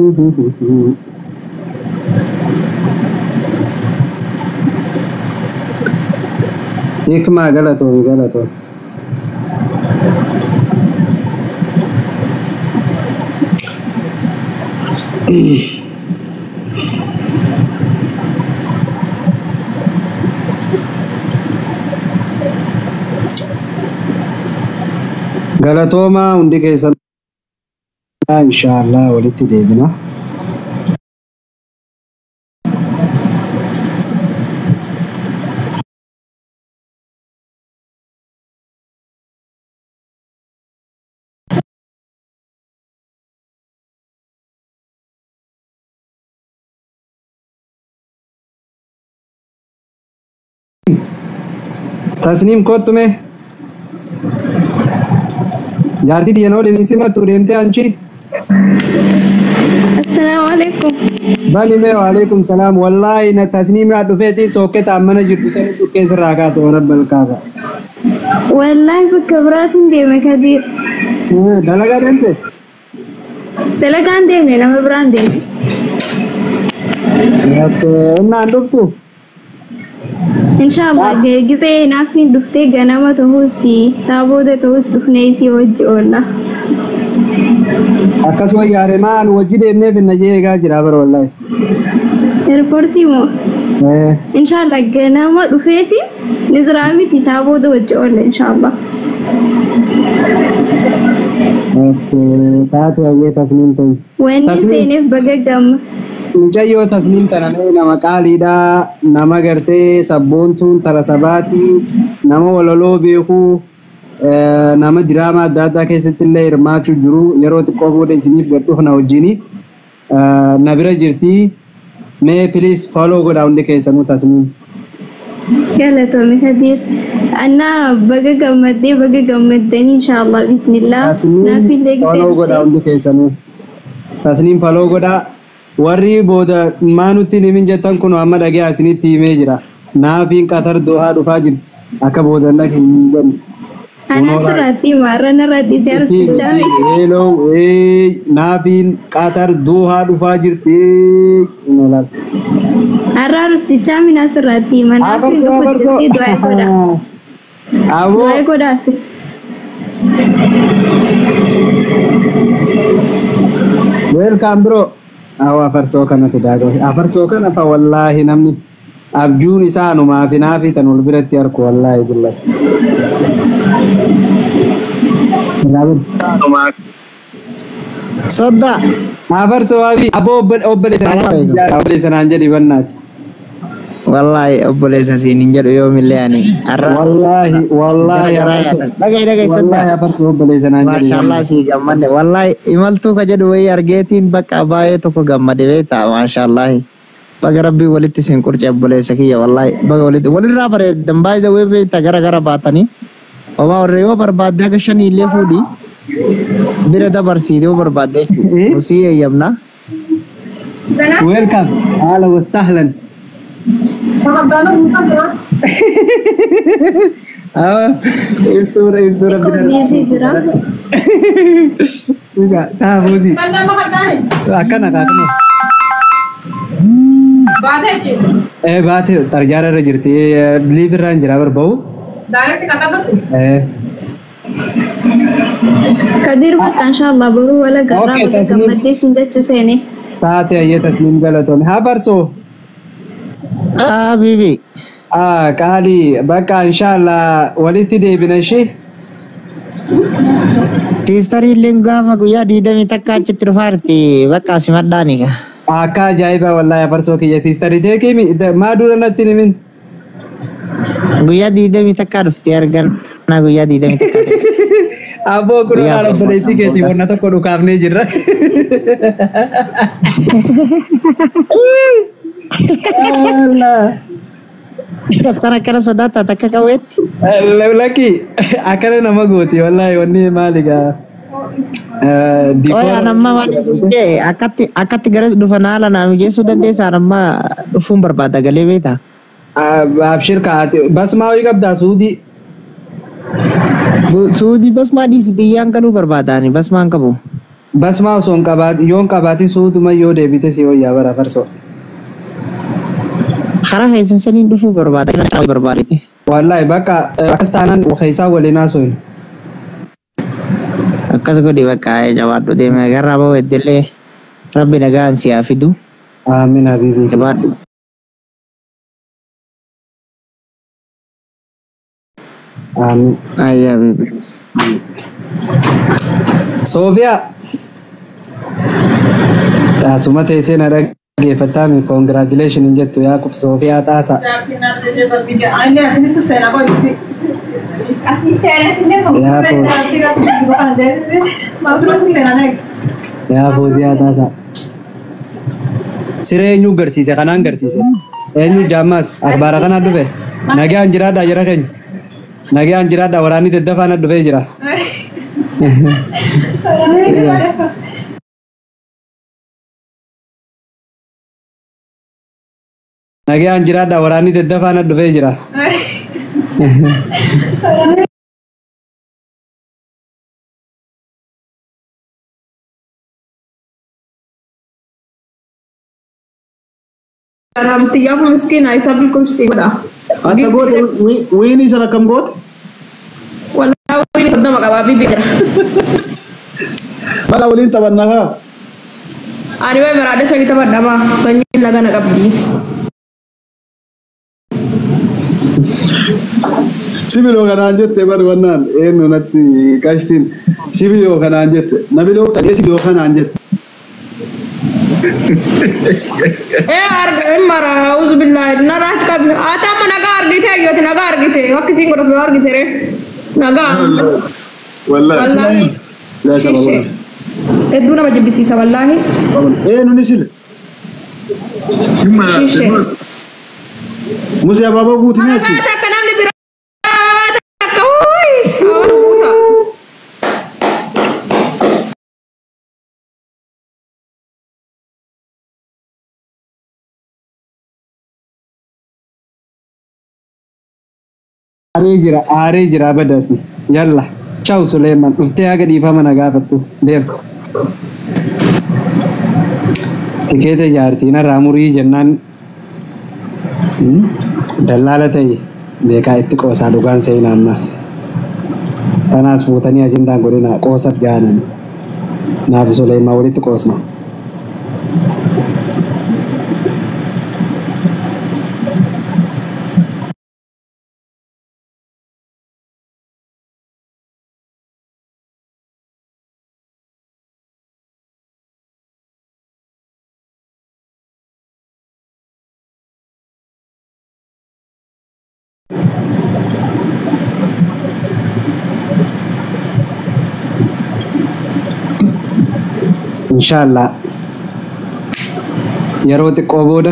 Hikmaa galatoomi galatoomi. Galatooma hundi keessan inshallah walitti deebina. Tasniim kottu mee jaartii tiyanoo dhinisima tureemte anchi. Assalamualaikum. Bani mee waalaikum salaam. Wallahi na tasniim na dhufeeti sooketa ammana jirtu sani tukkee sirraa kaase waan balkaaba. Wallahi bakka biraatiin deeme Kadir. Dalagaa deemte? Dalagaan deemne nama biraan deeme. Innaan dhuftu? Inshallah gisee naafin dhuftee ganama ta'uusi saabooda ta'uus dhufnee isii wajji oolla. Akkasuma yaare maan wajji deemneef inna jee eegaa jira bara wallahi. Airportii moo? Inshallah ganama dhufeetiin Nizraa miti saabooda wajji oolla inshallah. Taate ayyee tasniim ta'e. Wanni seeneef baga gamma. Mucayyoo tasniim tanamee nama qaaliidhaa, nama gartee sabboontuun tara sabaatii, nama walaloo beekuu, nama diraamaa adda addaa keessatti illee hirmaachuu jiru. Yeroo xiqqoo booda isiniif gad dhufna wajjini. Na bira jirtii. Mee please follow godhaa hundi keessanuu tasniim. Galatoomi Kadir. Anna baga gammaddanii inshallah bismillah. Tasniim follow godhaa hundi keessanuu. Tasniim follow godhaa. Warri booda maanutti nimin jettan kun amma dhagee asinitti himee jira. Naafiin Qatar Dohaa dhufaa jirti. Akka booda dhagee hin jennu. Ana sirratti marana radhiisee arsichaame. Hello, naafiin Qatar Dohaa dhufaa jirti. Arra arsichaame na sirratti manaafiin dhufu jirti du'aa godha. Abo. Du'aa godha. Welcome bro. Awa afarsoo kanatti daagoo. Afarsoo kana fa wallahi namni abjuun isaa numaa fi naafi tan wal biratti harku wallahi billahi. Sadda. Afarsoo waafi aboo obboleessanaan jedhi bannaati. Wallahi obboleessa siin jedhu yoomillee ani. Wallahi Dhagay sadda. Wallahi afarsoo obboleessanaan jedhi. Mashallah si gammadde. Wallahi imaltuu ka jedhu wayii argeetiin bakka baay'ee tokko gammade beektaa mashallah. Baga rabbii walitti siin qurce obboleessa kiyya wallahi baga walirraa bareedan baay'ee wayii beektaa gara baatanii. Omaa warree yoo barbaadde akka shanii illee fuudhi. Bira dabarsiitee yoo barbaadde jechuudha. Nusii eeyyamna. Welcome. Ahlan wa sahlan. Isura Bizi jira. Enggak, tahu sih. Akan. Baate tarjaara irra jirti. Liif irraa hin jira barba'u. Kadir bakka inshallah boruu wala garraa bakka gammaddee siin jechuu seene. Taate ayyee tasliim galatoome. Haa farsoo. Bibi. Qaali bakka inshallah walitti deebina ishee. Siistari illee gaafa guyyaa 20 takka achitti dhufaarti bakka simadhaani. Akka ajaa'iba wallahi farsoo kiyya siistari teekimi maa dura natti himin. Guyyaa 20 takka dhufti argan. Guyyaa 20 takka dhufti. Aboo kun haala obboleettii keetii wanna tokko dhukaafnee jirra. Akkana sodaata takka qabeetti. Laki akkana nama gooti wallahi wanni maaligaa. Oya nama wanisike akatti garas dhufa naala naami geessu dandeessaa nama dhufuun barbaada galee beektaa. Abshir kaa'ate basmaa ho'i qabdaa suudii. Suudii basmaa dhiisi biyyaan galuu barbaadani basmaan qabu. Bas mau son kabat yon kabati suutu ma yo debite si hoya bara farso. Karaa keessan saniin dhufuu barbaada kan barbaadite. Wallahi bakka astanan waxaysa walina soin. Akkas godhi bakka jawaadhu deemee garraa ba'u eddeellee rabbi nagaan si haa fidu. Amin habibi. Jabaadhu. Amin. Ayya habibi. Sofia. Tasuma teessee na dhaggeeffatame congratulations jettu Yaaqub Soofiyaa Xaasaa. Yaa Fooziyaa Xaasaa. Siree eenyu garsiise kanaan garsiise. Eenyu jaammas akbaara kana dhufe. Nagaan jiraadha jira keenya. Nagaan jiraadha waraanni daddafaan dhufee jira. Nagaan jiraadha waraanni daddafaan dhufee jira. Ramtiya miskin ऐसा बिल्कुल सीधा आता गोत वही नहीं सर कम गोत वला वही शब्द मगा बाबी बिगरा वाला वलीन तबन्ना है आणि वे मराठे सगळी तर बड्डा मा संजय लगा ना कबडी सिबिलो kanaan jette bar wannan eenyu natti kashtin sibiilo kanaan jette nabiloo ta'ee sibiilo kanaan jette मरा उस बिल्ला ना रात का आता मन नगार गीते आयो थे नगार गीते वक्त सिंह को नगार गीते रे नगार wallahi la sababa eduna ma jibisi sa wallahi eenyu nisil shishe musi ababa guuti ne achi ta kanam ni bira ta oi awan guuta Aaree jira badasi. Yalla. Ciao Suleiman. Dhuftee haga dhiifama na gaafattu. Deem. Tikeeta jaartii narraa murii jennaan dallaala ta'e beekaa itti qoosaa dhugaan seenaa ammas. Tanaas fuutanii ajindaan godhina qoosaf gaanan. Naaf Suleiman walitti qoosna. Inshallah yeroo xiqqoo booda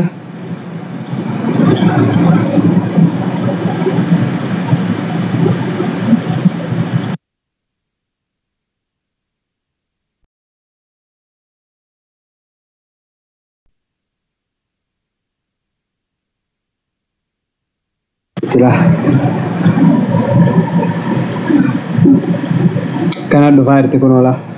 kana dhufaa jirti kun oolaa.